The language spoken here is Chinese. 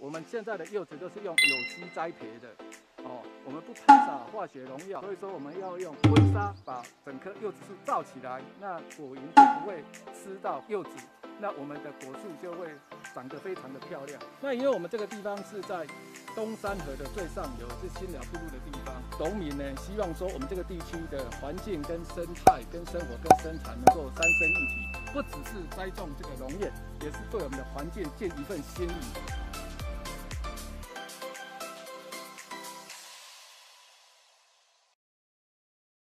我们现在的柚子都是用有机栽培的，我们不喷洒化学农药，所以说我们要用温沙把整棵柚子树罩起来，那果蝇就不会吃到柚子，那我们的果树就会长得非常的漂亮。那因为我们这个地方是在东山河的最上游，是新寮部落的地方，农民呢希望说我们这个地区的环境跟生态、跟生活、跟生产能够三生一体，不只是栽种这个农业，也是对我们的环境尽一份心意。